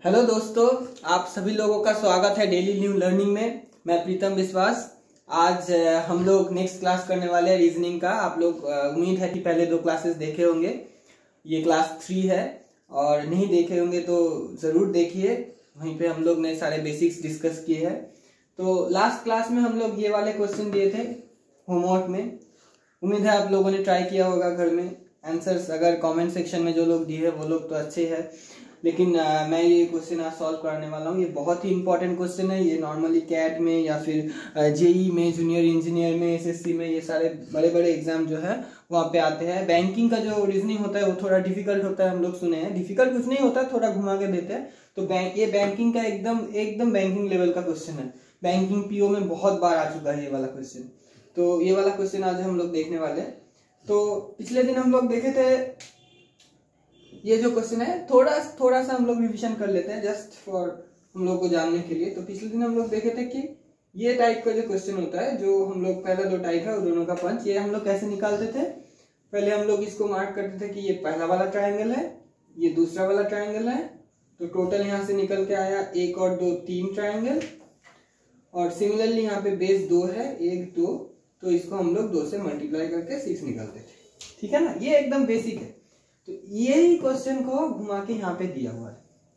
Hello दोस्तों, आप सभी लोगों का स्वागत है डेली न्यू लर्निंग में। मैं प्रीतम विश्वास। आज हम लोग नेक्स्ट क्लास करने वाले हैं रीजनिंग का। आप लोग उम्मीद है कि पहले 2 क्लासेस देखे होंगे। ये क्लास 3 है और नहीं देखे होंगे तो ज़रूर देखिए। वहीं पे हम लोग ने सारे बेसिक्स डिस्कस किए हैं। तो लास्ट क्लास में हम लोग ये वाले क्वेश्चन दिए थे होमवर्क में। उम्मीद है आप लोगों ने ट्राई किया होगा घर में। आंसर्स अगर कमेंट सेक्शन में जो लोग दिए हैं वो लोग तो अच्छे हैं, लेकिन मैं ये क्वेश्चन आज सॉल्व कराने वाला हूँ। ये बहुत ही इंपॉर्टेंट क्वेश्चन है। ये नॉर्मली कैट में या फिर जेई में, जूनियर इंजीनियर में, एसएससी में, ये सारे बड़े बड़े एग्जाम जो है वहाँ पे आते हैं। बैंकिंग का जो रीजनिंग होता है वो थोड़ा डिफिकल्ट होता है, हम लोग सुने हैं। डिफिकल्ट कुछ नहीं होता, थोड़ा घुमा के देते हैं। तो ये बैंकिंग का एकदम बैंकिंग लेवल का क्वेश्चन है। बैंकिंग पीओ में बहुत बार आ चुका है ये वाला क्वेश्चन। तो ये वाला क्वेश्चन आज हम लोग देखने वाले हैं। तो पिछले दिन हम लोग देखे थे ये जो क्वेश्चन है, थोड़ा सा हम लोग रिविजन कर लेते हैं जस्ट फॉर हम लोग को जानने के लिए। तो पिछले दिन हम लोग देखे थे कि ये टाइप का जो क्वेश्चन होता है, जो हम लोग पहला 2 टाइप है और दोनों का पंच, ये हम लोग कैसे निकालते थे। पहले हम लोग इसको मार्क करते थे कि ये पहला वाला ट्राइंगल है, ये दूसरा वाला ट्राइंगल है। तो टोटल यहाँ से निकल के आया 1 और 2 3 ट्राइंगल। और सिमिलरली यहाँ पे बेस 2 है, 1 2, तो इसको हम लोग 2 से मल्टीप्लाई करके 6 निकालते थे। ठीक है ना, ये एकदम बेसिक है। तो यही क्वेश्चन को घुमा के यहाँ पे दिया हुआ है।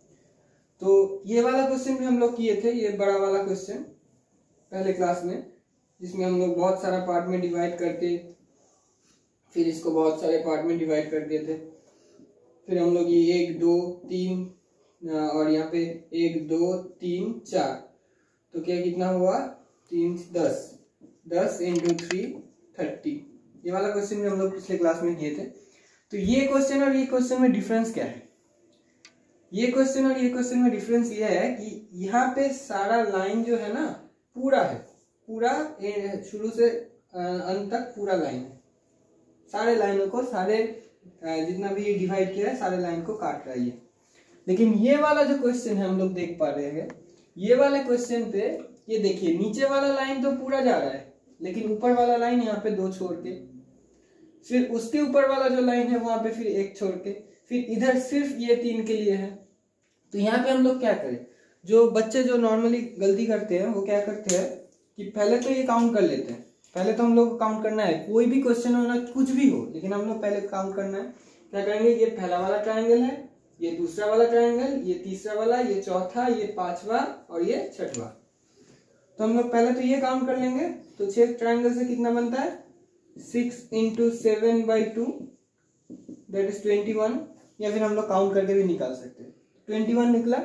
तो ये वाला क्वेश्चन भी हम लोग किए थे, ये बड़ा वाला क्वेश्चन पहले क्लास में, जिसमें हम लोग बहुत सारा पार्ट में डिवाइड करके फिर इसको बहुत सारे पार्ट में डिवाइड कर दिए थे। फिर हम लोग ये 1 2 3 और यहाँ पे 1 2 3 4, तो क्या कितना हुआ 3 10 इंटू 3 30। ये वाला क्वेश्चन भी हम लोग पिछले क्लास में किए थे। तो ये क्वेश्चन और ये क्वेश्चन में डिफरेंस क्या है। ये क्वेश्चन और ये क्वेश्चन में डिफरेंस ये है कि यहाँ पे सारा लाइन जो है ना पूरा है, पूरा शुरू से अंत तक पूरा लाइन है। सारे लाइनों को, सारे जितना भी डिवाइड किया है सारे लाइन को काट रहा है ये। लेकिन ये वाला जो क्वेश्चन है हम लोग देख पा रहे हैं, ये वाले क्वेश्चन पे ये देखिए नीचे वाला लाइन तो पूरा जा रहा है, लेकिन ऊपर वाला लाइन यहाँ पे 2 छोड़ के, फिर उसके ऊपर वाला जो लाइन है वहां पे फिर 1 छोड़ के, फिर इधर सिर्फ ये 3 के लिए है। तो यहाँ पे हम लोग क्या करें, जो बच्चे जो नॉर्मली गलती करते हैं वो क्या करते हैं कि पहले तो ये काउंट कर लेते हैं। पहले तो हम लोग को काउंट करना है, कोई भी क्वेश्चन हो ना, कुछ भी हो, लेकिन हम लोग पहले काउंट करना है। क्या करेंगे, ये पहला वाला ट्राइंगल है, ये दूसरा वाला ट्राइंगल, ये तीसरा वाला, ये चौथा, ये 5वां और ये 6वां। तो हम लोग पहले तो ये काउंट कर लेंगे। तो 6 ट्राइंगल से कितना बनता है, 6 इंटू 7/2 दैट इज 21। या फिर हम लोग काउंट करके भी निकाल सकते हैं, 21 निकला।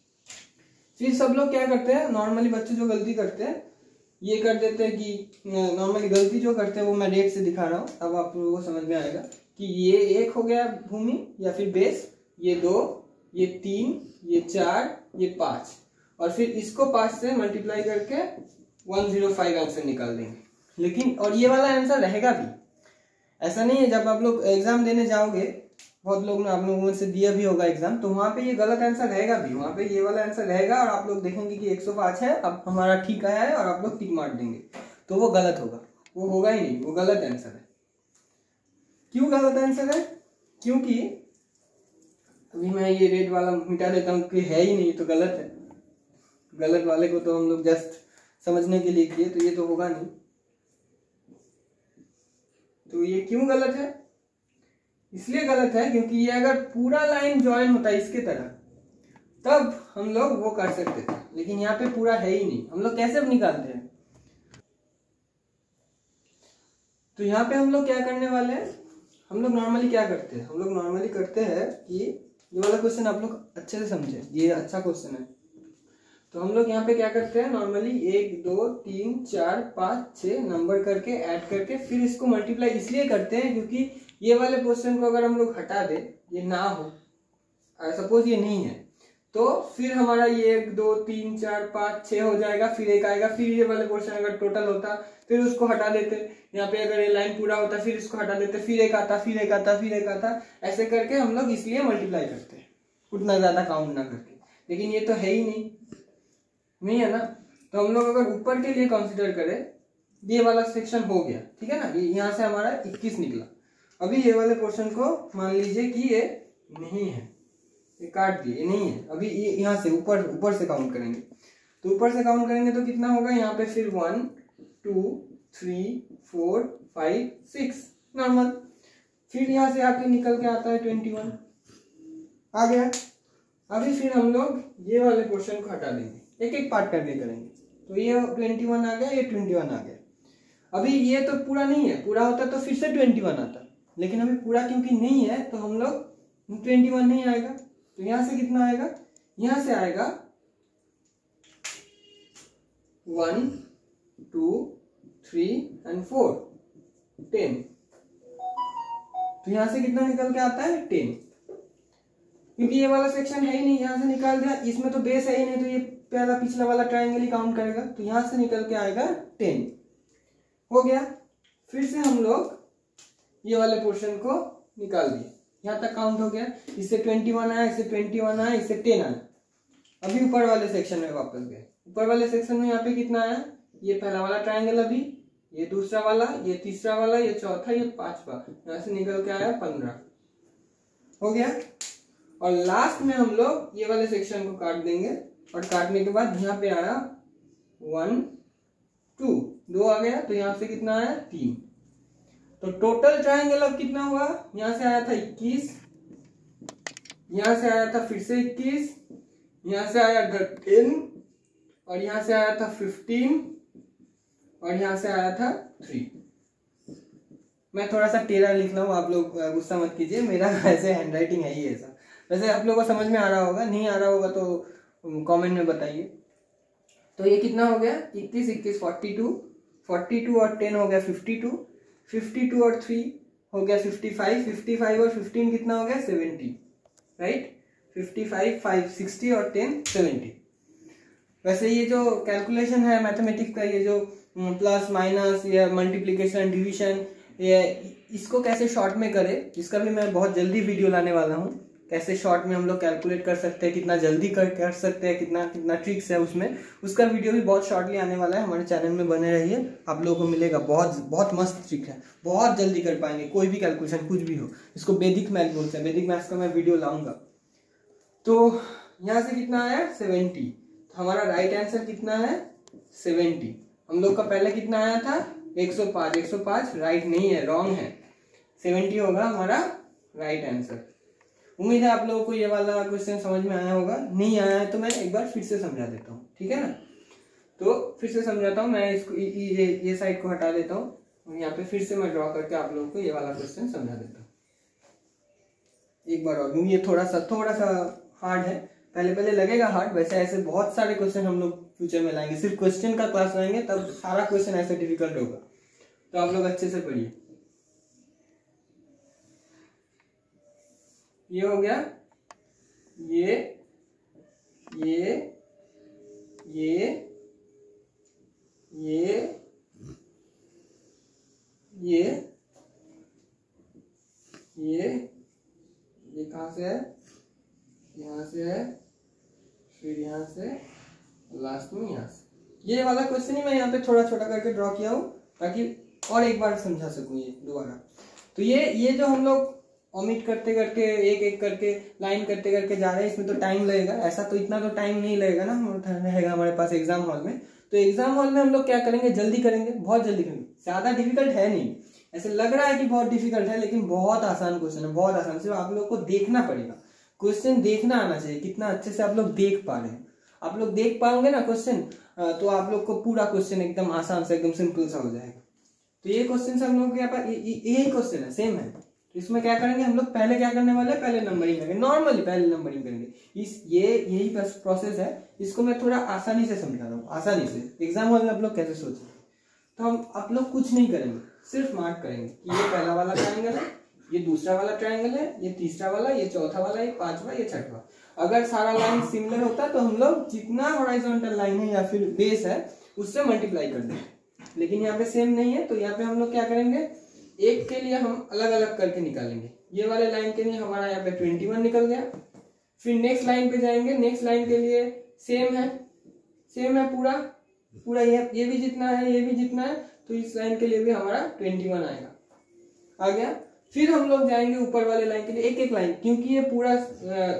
फिर सब लोग क्या करते हैं, नॉर्मली बच्चे जो गलती करते हैं ये कर देते हैं कि नॉर्मली गलती जो करते हैं वो मैं रेट से दिखा रहा हूँ, अब आप लोगों को समझ में आएगा कि ये 1 हो गया भूमि या फिर बेस, ये 2, ये 3, ये 4, ये 5, और फिर इसको 5 से मल्टीप्लाई करके 105 आंसर निकाल देंगे। लेकिन और ये वाला आंसर रहेगा भी, ऐसा नहीं है। जब आप लोग एग्जाम देने जाओगे, बहुत लोग ने आप लोगों में से दिया भी होगा एग्जाम, तो वहां पे ये गलत आंसर रहेगा भी, वहां पे ये वाला आंसर रहेगा और आप लोग देखेंगे कि 105 है, अब हमारा ठीक आया है और आप लोग टिक मार देंगे, तो वो गलत होगा। वो होगा ही नहीं, वो गलत आंसर है। क्यों गलत आंसर है, क्योंकि अभी मैं ये रेड वाला मिटा देता हूँ कि है ही नहीं, तो गलत है। गलत वाले को तो हम लोग जस्ट समझने के लिए किए, तो ये तो होगा नहीं। तो ये क्यों गलत है, इसलिए गलत है क्योंकि ये अगर पूरा लाइन ज्वाइन होता है इसके तरह, तब हम लोग वो कर सकते थे, लेकिन यहाँ पे पूरा है ही नहीं। हम लोग कैसे निकालते हैं, तो यहाँ पे हम लोग क्या करने वाले हैं, हम लोग नॉर्मली क्या करते हैं, हम लोग नॉर्मली करते हैं कि ये वाला क्वेश्चन आप लोग अच्छे से समझे, ये अच्छा क्वेश्चन है। तो हम लोग यहाँ पे क्या करते हैं, नॉर्मली 1 2 3 4 5 6 नंबर करके ऐड करके फिर इसको मल्टीप्लाई इसलिए करते हैं क्योंकि ये वाले क्वेश्चन को अगर हम लोग हटा दे, ये ना हो, सपोज ये नहीं है, तो फिर हमारा ये 1 2 3 4 5 6 हो जाएगा, फिर 1 आएगा, फिर ये वाले क्वेश्चन अगर टोटल होता फिर उसको हटा देते। यहाँ पे अगर ये लाइन पूरा होता फिर इसको हटा देते, फिर 1 आता, फिर 1 आता, फिर 1 आता, ऐसे करके हम लोग इसलिए मल्टीप्लाई करते हैं, उतना ज्यादा काउंट ना करके। लेकिन ये तो है ही नहीं है ना। तो हम लोग अगर ऊपर के लिए कंसिडर करें, ये वाला सेक्शन हो गया, ठीक है ना, ये यहाँ से हमारा 21 निकला। अभी ये वाले क्वेश्चन को मान लीजिए कि ये नहीं है, ये काट दिए, ये नहीं है। अभी ये यहाँ से ऊपर से काउंट करेंगे, तो ऊपर से काउंट करेंगे तो कितना होगा यहाँ पे फिर 1 2 3 4 5 6 नॉर्मल। फिर यहाँ से आके निकल के आता है 21 आ गया। अभी फिर हम लोग ये वाले क्वेश्चन को हटा देंगे, एक एक पार्ट करके करेंगे। तो ये 21 आ गया, ये 21 आ गया। अभी ये तो पूरा नहीं है, पूरा होता तो फिर से 21 आता, लेकिन अभी पूरा क्योंकि नहीं है तो हम लोग 21 नहीं आएगा। तो यहाँ से कितना आएगा, यहाँ से आएगा 1 2 3 and 4 10। तो यहाँ से कितना निकल के आता है 10, क्योंकि ये वाला सेक्शन है ही नहीं, यहाँ से निकाल दिया। इसमें तो बेस है ही नहीं, तो ये पहला पिछला वाला ट्रायंगल ही काउंट करेगा। तो यहाँ से निकल के आएगा 10 हो गया। फिर से हम लोग ये वाले पोर्शन को निकाल दिए, यहाँ तक काउंट हो गया। इससे 21 आया, इससे 21 आया, इससे 10 आया। अभी ऊपर वाले सेक्शन में वापस गए। ऊपर वाले सेक्शन में यहाँ पे कितना आया, ये पहला वाला ट्रायंगल, अभी ये दूसरा वाला, ये तीसरा वाला, ये चौथा, ये पांचवा, यहाँ से निकल के आया 15 हो गया। और लास्ट में हम लोग ये वाले सेक्शन को काट देंगे, और काटने के बाद यहाँ पे आया 1 2 आ गया। तो यहाँ से कितना आया 3। तो टोटल ट्रायंगल अब कितना हुआ, यहाँ से आया था 21, यहाँ से आया था फिर से 21, यहाँ से आया था 10, और यहाँ से आया था 15, और यहाँ से आया था 3। मैं थोड़ा सा टेढ़ा लिख रहा हूँ, आप लोग गुस्सा मत कीजिए, मेरा ऐसे हैंडराइटिंग है ही ऐसा। वैसे आप लोगों को समझ में आ रहा होगा, नहीं आ रहा होगा तो कमेंट में बताइए। तो ये कितना हो गया, 21 21 42, 42 और 10 हो गया 52, 52 और 3 हो गया 55, 55 और 15 कितना हो गया 70, राइट। 55 5 60 और 10 70। वैसे ये जो कैलकुलेशन है मैथमेटिक्स का, ये जो प्लस माइनस या मल्टीप्लिकेशन डिवीजन, ये इसको कैसे शॉर्ट में करें, इसका भी मैं बहुत जल्दी वीडियो लाने वाला हूँ। कैसे शॉर्ट में हम लोग कैलकुलेट कर सकते हैं, कितना जल्दी कर सकते हैं, कितना ट्रिक्स है उसमें, उसका वीडियो भी बहुत शॉर्टली आने वाला है। हमारे चैनल में बने रहिए, आप लोगों को मिलेगा। बहुत मस्त ट्रिक है, बहुत जल्दी कर पाएंगे कोई भी कैलकुलेशन, कुछ भी हो। इसको वैदिक मैथ बोलते हैं, वैदिक मैथ्स का मैं वीडियो लाऊंगा। तो यहाँ से कितना आया 70, तो हमारा राइट आंसर कितना है 70। हम लोग का पहले कितना आया था 105, 105 राइट नहीं है, रॉन्ग है, 70 होगा हमारा राइट आंसर। उम्मीद है आप लोगों को ये वाला क्वेश्चन समझ में आया होगा। नहीं आया है तो मैं एक बार फिर से समझा देता हूँ, ठीक है ना। तो फिर से समझाता हूँ मैं, इसको ये साइड को हटा देता हूँ, यहाँ पे फिर से मैं ड्रॉ करके आप लोगों को ये वाला क्वेश्चन समझा देता हूँ एक बार और। ये थोड़ा सा हार्ड है, पहले लगेगा हार्ड, वैसे ऐसे बहुत सारे क्वेश्चन हम लोग फ्यूचर में लाएंगे। सिर्फ क्वेश्चन का क्लास लाएंगे तब सारा क्वेश्चन ऐसे डिफिकल्ट होगा, तो आप लोग अच्छे से पढ़िए। ये हो गया, ये ये ये ये ये ये कहाँ से है, यहाँ से है, फिर यहाँ से, लास्ट में यहाँ से। ये वाला क्वेश्चन ही मैं यहाँ पे थोड़ा छोटा करके ड्रॉ किया हूँ ताकि और एक बार समझा सकूँ ये दोबारा। तो ये जो हम लोग ओमिट करते करके एक एक करके लाइन करते करके जा रहे हैं, इसमें तो टाइम लगेगा। ऐसा तो इतना तो टाइम नहीं लगेगा ना, रहेगा हमारे पास एग्जाम हॉल में। तो एग्जाम हॉल में हम लोग क्या करेंगे, जल्दी करेंगे, बहुत जल्दी करेंगे। ज्यादा डिफिकल्ट है नहीं, ऐसे लग रहा है कि बहुत डिफिकल्ट है, लेकिन बहुत आसान क्वेश्चन है, बहुत आसान। सिर्फ आप लोग को देखना पड़ेगा, क्वेश्चन देखना आना चाहिए, कितना अच्छे से आप लोग देख पा रहे हैं। आप लोग देख पाओगे ना क्वेश्चन, तो आप लोग को पूरा क्वेश्चन एकदम आसान से, एकदम सिंपल सा हो जाएगा। तो ये क्वेश्चन हम लोग के यहाँ पर यही क्वेश्चन है, सेम है। तो इसमें क्या करेंगे हम लोग, पहले क्या करने वाले हैं, पहले नंबरिंग करेंगे, नॉर्मली पहले नंबरिंग करेंगे। यही प्रोसेस है, इसको मैं थोड़ा आसानी से समझा रहा हूँ, आसानी से। एग्जाम हॉल में आप लोग कैसे सोचेंगे, तो हम आप लोग कुछ नहीं करेंगे, सिर्फ मार्क करेंगे कि ये पहला वाला ट्रायंगल है, ये दूसरा वाला ट्रायंगल है, ये तीसरा वाला, ये चौथा वाला, ये पांचवा, ये छठवा। अगर सारा लाइन सिमिलर होता तो हम लोग जितना हॉरिजॉन्टल लाइन है या फिर बेस है उससे मल्टीप्लाई कर देंगे, लेकिन यहाँ पे सेम नहीं है। तो यहाँ पे हम लोग क्या करेंगे, एक के लिए हम अलग अलग करके निकालेंगे। ये वाले लाइन के लिए हमारा यहाँ पे 21 निकल गया। फिर नेक्स्ट लाइन पे जाएंगे, नेक्स्ट लाइन के लिए सेम है पूरा ये भी जितना है, ये भी जितना है, तो इस लाइन के लिए भी हमारा 21 आएगा, आ गया। फिर हम लोग जाएंगे ऊपर वाले लाइन के लिए, एक एक लाइन, क्योंकि ये पूरा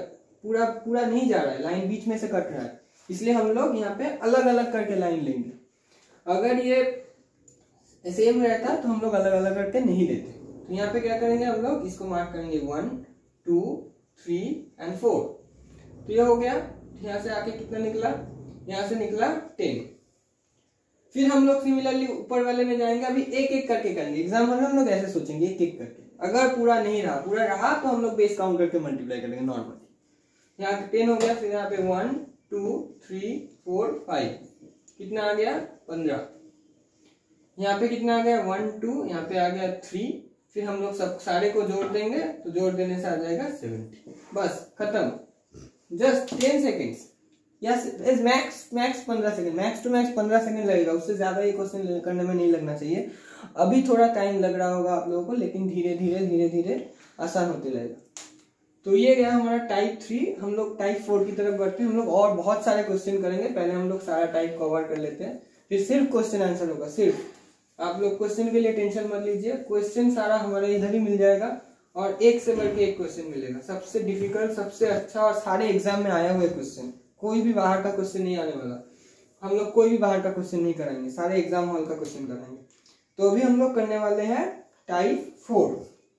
पूरा पूरा नहीं जा रहा है, लाइन बीच में से कट रहा है, इसलिए हम लोग यहाँ पे अलग अलग करके लाइन लेंगे। अगर ये सेम रहता तो हम लोग अलग अलग करके नहीं लेते। तो यहाँ पे क्या करेंगे हम लोग, इसको मार्क करेंगे 1 2 3 एंड 4। तो ये हो गया। यहाँ से आके कितना निकला, यहाँ से निकला 10। फिर हम लोग सिमिलरली ऊपर वाले में जाएंगे, अभी एक एक करके करेंगे। एग्जाम्पल में हम लोग ऐसे सोचेंगे एक एक करके, अगर पूरा नहीं रहा, पूरा रहा तो हम लोग बेस काउंट करके मल्टीप्लाई करेंगे नॉर्मली। यहाँ पे 10 हो गया, फिर यहाँ पे 1 2 3 4 5, कितना आ गया 15। यहाँ पे कितना आ गया 1 2, यहाँ पे आ गया 3, फिर हम लोग सब सारे को जोड़ देंगे तो जोड़ देने से आ जाएगा 70। बस खत्म, just 10 seconds. Yes max 15 second, max to max 15 second लगेगा, उससे ज्यादा ये क्वेश्चन करने में नहीं लगना चाहिए। अभी थोड़ा टाइम लग रहा होगा आप लोगों को, लेकिन धीरे धीरे आसान होते रहेगा। तो ये गया हमारा टाइप 3। हम लोग टाइप 4 की तरफ बढ़ते हैं। हम लोग और बहुत सारे क्वेश्चन करेंगे, पहले हम लोग सारा टाइप कवर कर लेते हैं, फिर सिर्फ क्वेश्चन आंसर होगा। सिर्फ आप लोग क्वेश्चन के लिए टेंशन मत लीजिए, क्वेश्चन सारा हमारे इधर ही मिल जाएगा और एक से बढ़ के एक क्वेश्चन मिलेगा, सबसे डिफिकल्ट, सबसे अच्छा, और सारे एग्जाम में आया हुए क्वेश्चन। कोई भी बाहर का क्वेश्चन नहीं आने वाला, हम लोग कोई भी बाहर का क्वेश्चन नहीं कराएंगे, सारे एग्जाम हॉल का क्वेश्चन कराएंगे। तो अभी हम लोग करने वाले हैं टाइप 4।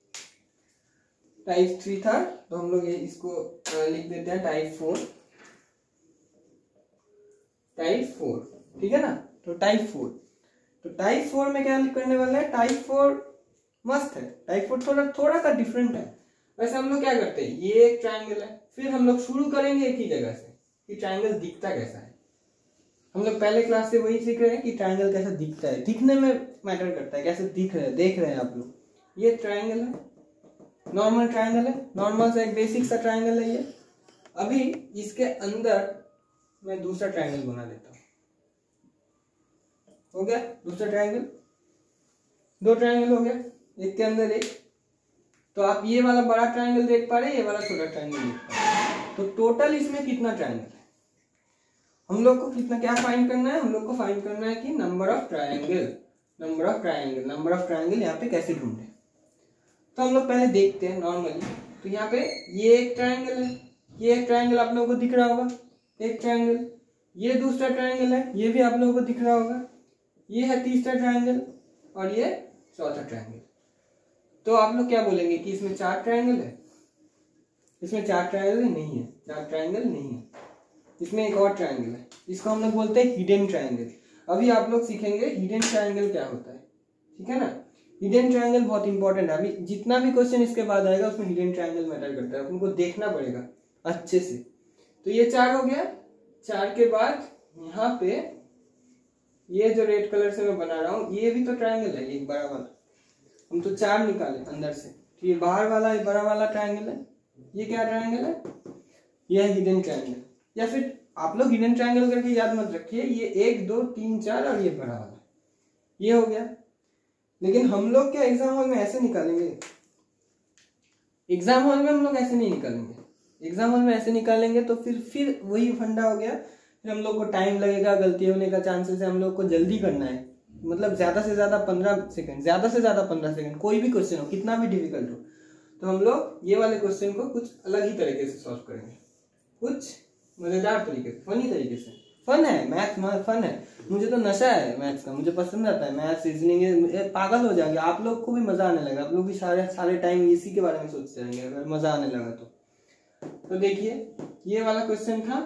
टाइप 3 था तो हम लोग इसको लिख देते हैं टाइप 4। टाइप 4 ठीक है ना। तो टाइप 4, तो टाइप 4 में क्या करने वाले हैं, टाइप 4 मस्त है। टाइप 4 थोड़ा सा डिफरेंट है। वैसे हम लोग क्या करते हैं, ये एक ट्राइंगल है, फिर हम लोग शुरू करेंगे एक ही जगह से कि ट्राइंगल दिखता कैसा है। हम लोग पहले क्लास से वही सीख रहे हैं कि ट्राइंगल कैसा दिखता है, दिखने में मैटर करता है, कैसे दिख रहे हैं, देख रहे हैं आप लोग। ये ट्राइंगल है, नॉर्मल ट्राइंगल है, नॉर्मल सा एक बेसिक सा ट्राइंगल है ये। अभी इसके अंदर मैं दूसरा ट्राइंगल बना देता हूँ। हो गया दूसरा ट्राइंगल, 2 ट्राइंगल हो गया, एक के अंदर एक। तो आप ये वाला बड़ा ट्राइंगल देख पा रहे हैं, ये वाला छोटा ट्राइंगल देख पा रहे हैं। तो टोटल इसमें कितना ट्राइंगल है, हम लोग को कितना क्या फाइंड करना है, हम लोग को फाइंड करना है कि number of triangle. Number of triangle यहाँ पे कैसे ढूंढे। तो हम लोग पहले देखते हैं नॉर्मली। तो यहाँ पे ये एक ट्राइंगल है, ये एक ट्राइंगल आप लोगों को दिख रहा होगा, एक ट्राइंगल। ये दूसरा ट्राइंगल है, ये भी आप लोगों को दिख रहा होगा। ये है तीसरा ट्राइंगल और ये चौथा ट्राइंगल। तो आप लोग क्या बोलेंगे कि इसमें 4 ट्राइंगल है, इसमें 4 ट्राइंगल नहीं है, 4 ट्राइंगल नहीं है। इसमें एक और ट्राइंगल है, इसको हम लोग बोलते हैं हिडन ट्राइंगल। अभी आप लोग सीखेंगे हिडन ट्राइंगल क्या होता है, ठीक है ना। हिडन ट्राइंगल बहुत इंपॉर्टेंट है। अभी जितना भी क्वेश्चन इसके बाद आएगा उसमें हिडन ट्राइंगल मैटर करता है, उनको देखना पड़ेगा अच्छे से। तो ये 4 हो गया। 4 के बाद यहाँ पे ये जो रेड कलर से मैं बना रहा हूँ, ये भी तो ट्राइंगल है, एक बड़ा वाला। हम तो 4 निकाले अंदर से, तो ये बाहर वाला ये बड़ा वाला ट्राइंगल है। ये क्या ट्राइंगल है, ये है हिडन ट्राइंगल। या फिर आप लोग हिडन ट्राइंगल करके याद मत रखिए, ये 1 2 3 4 और ये बड़ा वाला, ये हो गया। लेकिन हम लोग क्या एग्जाम हॉल में ऐसे निकालेंगे, एग्जाम हॉल में हम लोग ऐसे नहीं निकालेंगे। एग्जाम हॉल में ऐसे निकालेंगे तो फिर वही फंडा हो गया, फिर हम लोग को टाइम लगेगा, गलती होने का चांसेस है। हम लोग को जल्दी करना है, मतलब ज्यादा से ज्यादा 15 सेकंड, ज्यादा से ज्यादा 15 सेकंड, कोई भी क्वेश्चन हो, कितना भी डिफिकल्ट हो। तो हम लोग ये वाले क्वेश्चन को कुछ अलग ही तरीके से सॉल्व करेंगे, कुछ मजेदार तरीके से, फनी तरीके से। फन है मैथ्स, फन है। मुझे तो नशा है मैथ्स का, मुझे पसंद आता है मैथ्स, रीजनिंग, पागल हो जाएंगे। आप लोग को भी मजा आने लगा, आप लोग भी सारे टाइम इसी के बारे में सोचते रहेंगे अगर मजा आने लगा तो देखिए ये वाला क्वेश्चन था,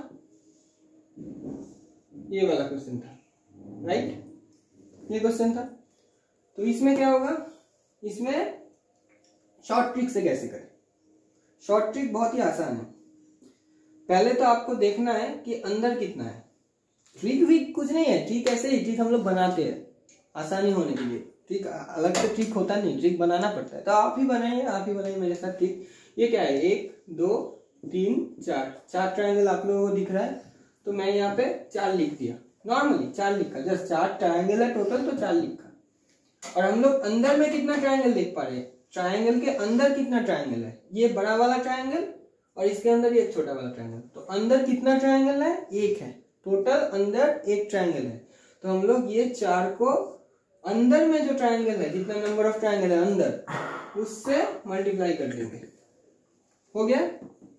ये वाला क्वेश्चन था, राइट, ये क्वेश्चन था। तो इसमें क्या होगा, इसमें शॉर्ट ट्रिक से कैसे करें। शॉर्ट ट्रिक बहुत ही आसान है। पहले तो आपको देखना है कि अंदर कितना है। ट्रिक वीक कुछ नहीं है, ट्रिक ऐसे ही, ट्रिक हम लोग बनाते हैं आसानी होने के लिए। ट्रिक अलग से ट्रिक होता नहीं, ट्रिक बनाना पड़ता है। तो आप ही बनाइए मेरे साथ ट्रिक। ये क्या है, 1 2 3 4 ट्राइंगल आप लोगों को दिख रहा है। तो मैं यहाँ पे 4 लिख दिया, नॉर्मली 4 लिखा, जस्ट 4 ट्राइंगल है टोटल, तो 4 लिखा। और हम लोग अंदर में कितना ट्राइंगल देख पा रहे हैं, ट्राइंगल के अंदर कितना ट्राइंगल है, ये बड़ा वाला ट्राइंगल और इसके अंदर ये छोटा वाला ट्राइंगल। तो अंदर कितना ट्राइंगल है, 1 है टोटल, अंदर 1 ट्राइंगल है। तो हम लोग ये 4 को अंदर में जो ट्राइंगल है, जितना नंबर ऑफ ट्राइंगल है अंदर, उससे मल्टीप्लाई कर देंगे। हो गया।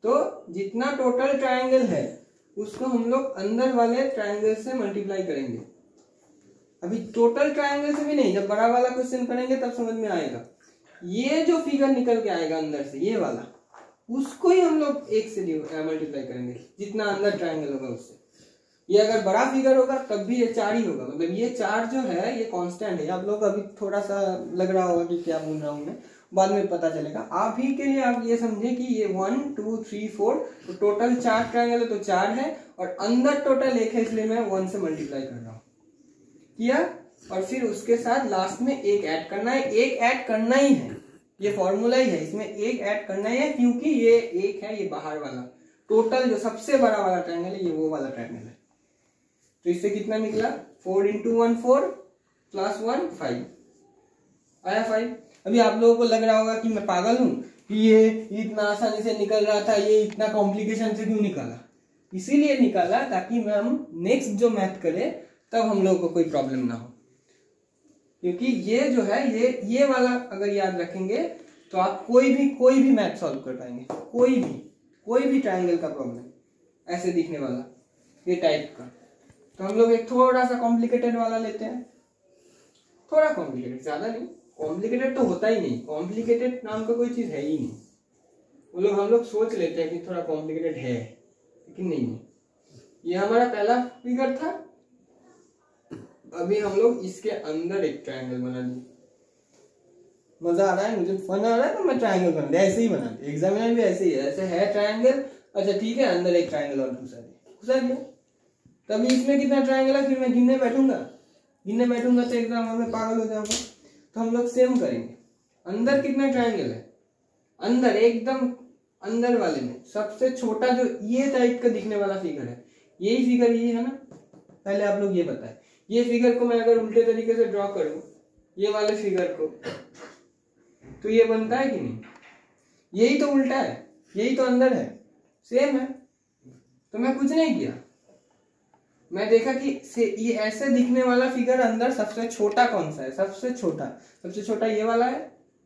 तो जितना टोटल ट्रायंगल है उसको हम लोग अंदर वाले ट्रायंगल से मल्टीप्लाई करेंगे। अभी टोटल ट्रायंगल से भी नहीं, जब बड़ा वाला क्वेश्चन करेंगे तब समझ में आएगा। ये जो फिगर निकल के आएगा अंदर से, ये वाला, उसको ही हम लोग 1 से मल्टीप्लाई करेंगे, जितना अंदर ट्रायंगल होगा उससे। ये अगर बड़ा फिगर होगा तब भी ये 4 ही होगा, मतलब ये 4 जो है ये कांस्टेंट है। आप लोग अभी थोड़ा सा लग रहा होगा कि क्या बोल रहा हूँ मैं, बाद में पता चलेगा। आप ही के लिए आप ये समझे कि ये 1 2 3 4, तो टोटल 4 ट्रायंगल है तो 4 है, और अंदर टोटल 1 है, इसलिए मैं 1 से मल्टीप्लाई कर रहा हूँ। किया, और फिर उसके साथ लास्ट में 1 ऐड करना है। 1 ऐड करना ही है, ये फॉर्मूला ही है, इसमें 1 ऐड करना ही है, क्योंकि ये 1 है, ये बाहर वाला टोटल जो सबसे बड़ा वाला ट्रायंगल है ये वो वाला ट्रायंगल है। तो इससे कितना निकला, 4 × 1 4 + 1 5 आया 5। अभी आप लोगों को लग रहा होगा कि मैं पागल हूं कि ये इतना आसानी से निकल रहा था, ये इतना कॉम्प्लिकेशन से क्यों निकाला। इसीलिए निकाला ताकि हम नेक्स्ट जो मैथ करें तब हम लोगों को कोई प्रॉब्लम ना हो, क्योंकि ये जो है ये वाला अगर याद रखेंगे तो आप कोई भी मैथ सॉल्व कर पाएंगे। कोई भी ट्रायंगल का प्रॉब्लम ऐसे दिखने वाला, ये टाइप का। तो हम लोग एक थोड़ा सा कॉम्प्लिकेटेड वाला लेते हैं, थोड़ा कॉम्प्लिकेटेड, ज्यादा नहीं। कॉम्प्लिकेटेड तो होता ही नहीं, कॉम्प्लिकेटेड नाम का कोई चीज है ही नहीं। वो लोग हम लोग सोच लेते हैं कि थोड़ा कॉम्प्लिकेटेड है, लेकिन नहीं। ये हमारा पहला फिगर था। अभी हम लोग इसके अंदर एक ट्रायंगल बना दिए। मजा आ रहा है, मुझे फन आ रहा है, तो मैं ट्रायंगल बना दिया, ऐसे ही बना दिया। एग्जामिनर भी ऐसे ही है, ऐसे है ट्रायंगल, अच्छा ठीक है, अंदर एक ट्रायंगल और घुसा दिया। तभी इसमें कितना ट्रायंगल है, फिर मैं गिनने बैठूंगा तो एग्जाम में पागल हो जाऊंगा। तो हम लोग सेम करेंगे। अंदर कितना ट्रायंगल है, अंदर एकदम अंदर वाले में सबसे छोटा जो ये टाइप का दिखने वाला फिगर है, यही फिगर ये है ना। पहले आप लोग ये बताएं, ये फिगर को मैं अगर उल्टे तरीके से ड्रॉ करूं, ये वाले फिगर को, तो ये बनता है कि नहीं। यही तो उल्टा है, यही तो अंदर है, सेम है। तो मैं कुछ नहीं किया, मैं देखा कि ये ऐसे दिखने वाला फिगर अंदर सबसे छोटा कौन सा है। सबसे छोटा ये वाला है,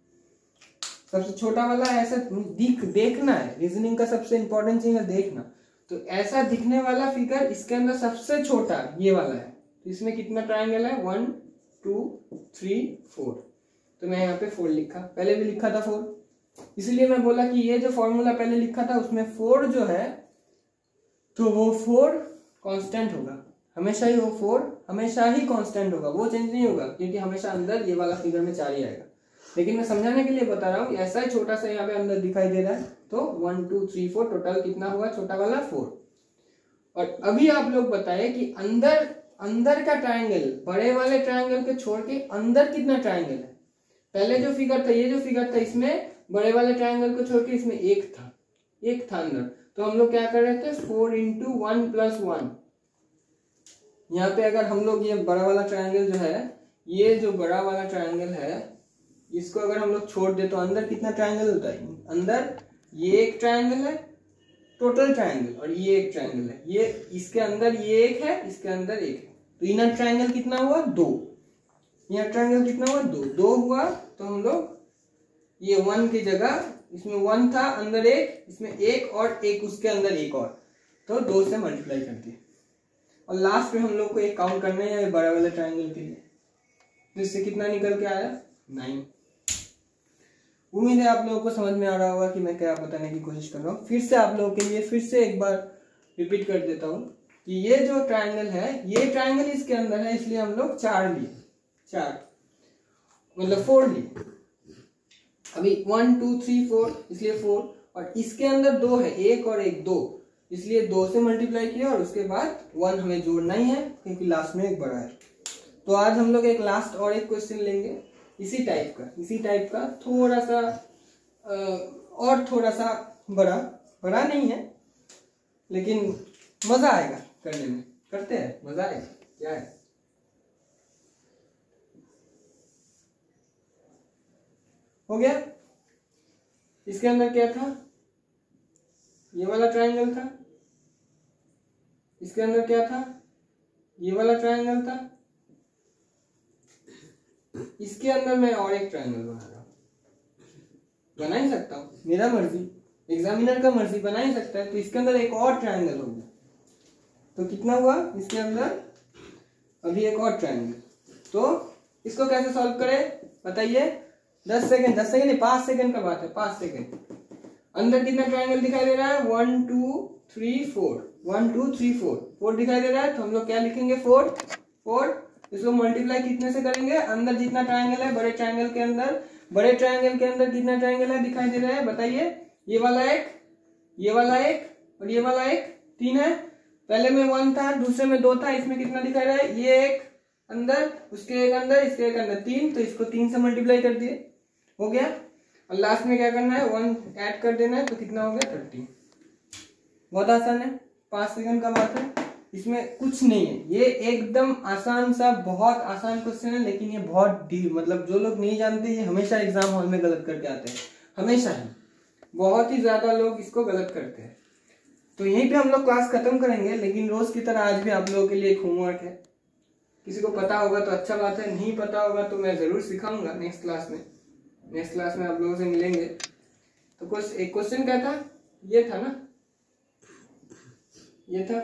सबसे छोटा वाला है। ऐसे देखना है, रीजनिंग का सबसे इंपॉर्टेंट चीज है देखना। तो ऐसा दिखने वाला फिगर इसके अंदर सबसे छोटा ये वाला है। तो इसमें कितना ट्रायंगल है, 1 2 3 4। तो मैं यहाँ पे 4 लिखा, पहले भी लिखा था 4, इसलिए मैं बोला कि ये जो फॉर्मूला पहले लिखा था उसमें 4 जो है, तो वो 4 कांस्टेंट होगा हमेशा ही। वो 4 हमेशा ही कांस्टेंट होगा, वो चेंज नहीं होगा, क्योंकि हमेशा अंदर ये वाला फिगर में 4 ही आएगा। लेकिन मैं समझाने के लिए बता रहा हूँ, ऐसा ही छोटा सा यहाँ पे अंदर दिखाई दे रहा है। तो 1 2 3 4 टोटल कितना हुआ, छोटा वाला 4। और अभी आप लोग बताए कि अंदर का ट्रायंगल, बड़े वाले ट्रायंगल के छोड़ के अंदर कितना ट्रायंगल है। पहले जो फिगर था, ये जो फिगर था, इसमें बड़े वाले ट्रायंगल को छोड़ के इसमें एक था अंदर। तो हम लोग क्या कर रहे थे, 4 × 1 + 1। यहाँ पे अगर हम लोग ये बड़ा वाला ट्रायंगल जो है, ये जो बड़ा वाला ट्रायंगल है, इसको अगर हम लोग छोड़ दे तो अंदर कितना ट्रायंगल होता है। अंदर ये एक ट्रायंगल है टोटल ट्रायंगल, और ये एक ट्रायंगल है। ये इसके अंदर ये एक है, इसके अंदर एक है। तो इनर ट्रायंगल कितना हुआ, 2। इनर ट्रायंगल कितना हुआ, 2 हुआ। तो हम लोग ये 1 की जगह, इसमें 1 था, अंदर एक, इसमें एक, और एक उसके अंदर एक और, तो 2 से मल्टीप्लाई कर दिए। और लास्ट में हम लोग को एक काउंट करना है बड़ा वाले ट्रायंगल के लिए। तो इससे कितना निकल के आया, 9। उम्मीद है आप लोगों को समझ में आ रहा होगा कि मैं क्या बताने की कोशिश कर रहा हूँ। फिर से आप लोगों के लिए फिर से एक बार रिपीट कर देता हूँ कि ये जो ट्रायंगल है, ये ट्रायंगल इसके अंदर है, इसलिए हम लोग 4 लिए, 4 मतलब 4 लिए। अभी 1 2 3 4, इसलिए 4, और इसके अंदर 2 है, एक और एक 2, इसलिए 2 से मल्टीप्लाई किया, और उसके बाद 1 हमें जोड़ना ही है, क्योंकि लास्ट में एक बड़ा है। तो आज हम लोग एक लास्ट और एक क्वेश्चन लेंगे इसी टाइप का थोड़ा सा और थोड़ा सा बड़ा नहीं है, लेकिन मजा आएगा करने में। करते हैं, मजा आएगा। क्या है, हो गया। इसके अंदर क्या था, ये वाला ट्रायंगल था। इसके अंदर क्या था, ये वाला ट्रायंगल था। इसके अंदर मैं और एक ट्रायंगल बना रहा हूं, बना ही सकता हूं, मेरा मर्जी। एग्जामिनर का मर्जी बना ही सकता है। तो इसके अंदर एक और ट्रायंगल होगा, तो कितना हुआ इसके अंदर अभी एक और ट्रायंगल। तो इसको कैसे सॉल्व करें बताइए? 10 सेकंड नहीं 5 सेकंड का बात है, 5 सेकंड। अंदर कितना ट्रायंगल दिखाई दे रहा है? 1 2 3 4, 1 2 3 4, 4 दिखाई दे रहा है। तो हम लोग क्या लिखेंगे? 4। इसको मल्टीप्लाई कितने से करेंगे? अंदर जितना ट्रायंगल है बड़े ट्रायंगल के अंदर कितना ट्रायंगल है दिखाई दे रहा है बताइए? ये वाला एक, ये वाला एक और ये वाला एक, 3 है। पहले में 1 था, दूसरे में 2 था, इसमें कितना दिखाई रहा है? ये एक अंदर, उसके एक अंदर, इसके एक अंदर, 3। तो इसको 3 से मल्टीप्लाई कर दिए, हो गया। और लास्ट में क्या करना है? 1 ऐड कर देना है, तो कितना हो गया? 30। बहुत आसान है, 5 सेकंड का बात है, इसमें कुछ नहीं है। ये एकदम आसान सा, बहुत आसान क्वेश्चन है, लेकिन ये बहुत मतलब जो लोग नहीं जानते ये हमेशा एग्जाम हॉल में गलत करके आते हैं, हमेशा ही, बहुत ही ज्यादा लोग इसको गलत करते हैं। तो यहीं पे हम लोग क्लास खत्म करेंगे, लेकिन रोज की तरह आज भी आप लोगों के लिए एक होमवर्क है। किसी को पता होगा तो अच्छा बात है, नहीं पता होगा तो मैं जरूर सिखाऊंगा नेक्स्ट क्लास में आप लोगों से मिलेंगे। तो कुछ एक क्वेश्चन क्या था? ये था ना, ये था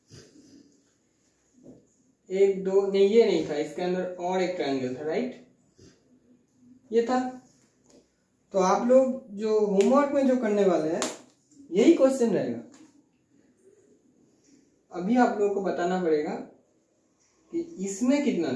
1 2, नहीं ये नहीं था, इसके अंदर और एक ट्रायंगल था, राइट? ये था। तो आप लोग जो होमवर्क में जो करने वाले हैं यही क्वेश्चन रहेगा। अभी आप लोगों को बताना पड़ेगा कि इसमें कितना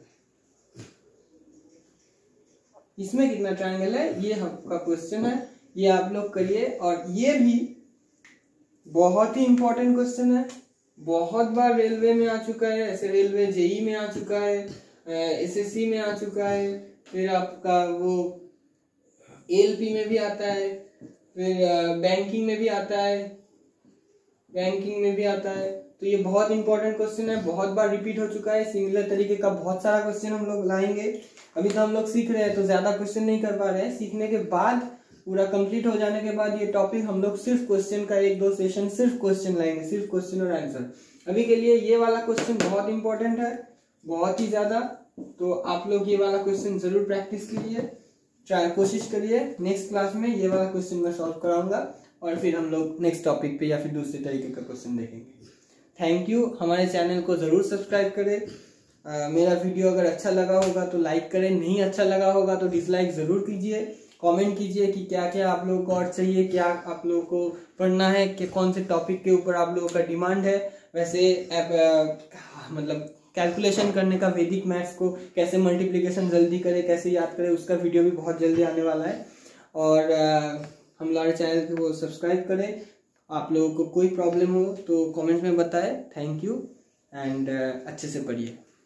ट्रायंगल है, ये आपका क्वेश्चन है, ये आप लोग करिए। और ये भी बहुत ही इंपॉर्टेंट क्वेश्चन है, बहुत बार रेलवे में आ चुका है, ऐसे रेलवे जेई में आ चुका है, एसएससी में आ चुका है, फिर आपका वो एएलपी में भी आता है, फिर बैंकिंग में भी आता है। तो ये बहुत इंपॉर्टेंट क्वेश्चन है, बहुत बार रिपीट हो चुका है। सिमिलर तरीके का बहुत सारा क्वेश्चन हम लोग लाएंगे। अभी तो हम लोग सीख रहे हैं तो ज्यादा क्वेश्चन नहीं कर पा रहे हैं। सीखने के बाद, पूरा कंप्लीट हो जाने के बाद ये टॉपिक हम लोग सिर्फ क्वेश्चन का 1-2 सेशन सिर्फ क्वेश्चन लाएंगे, सिर्फ क्वेश्चन और आंसर। अभी के लिए ये वाला क्वेश्चन बहुत इंपॉर्टेंट है, बहुत ही ज्यादा। तो आप लोग ये वाला क्वेश्चन जरूर प्रैक्टिस कीजिए, कोशिश करिए। नेक्स्ट क्लास में ये वाला क्वेश्चन मैं सॉल्व कराऊंगा और फिर हम लोग नेक्स्ट टॉपिक पे या फिर दूसरे तरीके का क्वेश्चन देखेंगे। Thank you. हमारे चैनल को जरूर सब्सक्राइब करें। मेरा वीडियो अगर अच्छा लगा होगा तो लाइक करें, नहीं अच्छा लगा होगा तो डिसलाइक जरूर कीजिए। कमेंट कीजिए कि क्या क्या आप लोगों को और चाहिए, क्या आप लोगों को पढ़ना है, कि कौन से टॉपिक के ऊपर आप लोगों का डिमांड है। वैसे मतलब कैलकुलेशन करने का, वैदिक मैथ्स को कैसे मल्टीप्लिकेशन जल्दी करें, कैसे याद करें, उसका वीडियो भी बहुत जल्दी आने वाला है। और हमारे चैनल को सब्सक्राइब करें। आप लोगों को कोई प्रॉब्लम हो तो कमेंट में बताएं। थैंक यू एंड अच्छे से पढ़िए।